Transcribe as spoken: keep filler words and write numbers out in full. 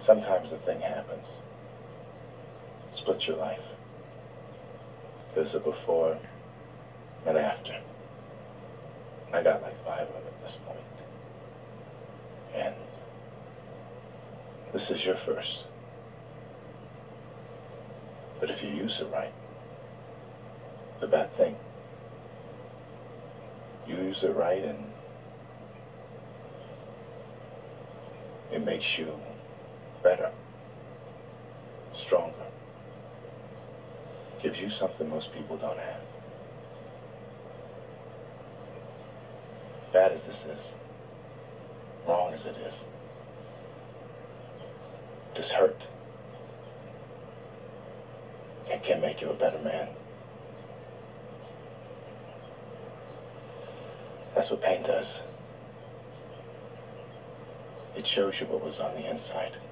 sometimes the thing happens. Split your life. There's a before and after. I got like five of them at this point. And this is your first. But if you use it right, the bad thing, you use it right and it makes you better, stronger, gives you something most people don't have. Bad as this is, wrong as it is, this hurt, it can make you a better man. That's what pain does. It shows you what was on the inside.